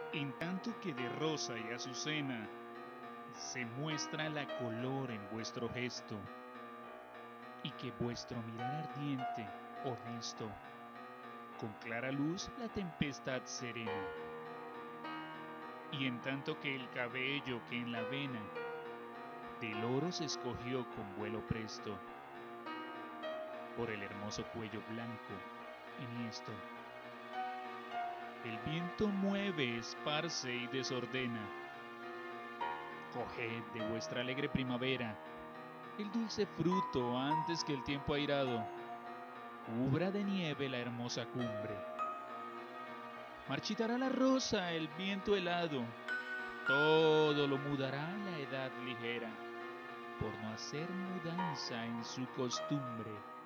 En tanto que de rosa y azucena se muestra la color en vuestro gesto, y que vuestro mirar ardiente, honesto, con clara luz la tempestad serena. Y en tanto que el cabello que en la vena del oro se escogió con vuelo presto, por el hermoso cuello blanco, enhiesto, el viento mueve, esparce y desordena. Coged de vuestra alegre primavera el dulce fruto antes que el tiempo airado cubra de nieve la hermosa cumbre. Marchitará la rosa el viento helado, todo lo mudará la edad ligera, por no hacer mudanza en su costumbre.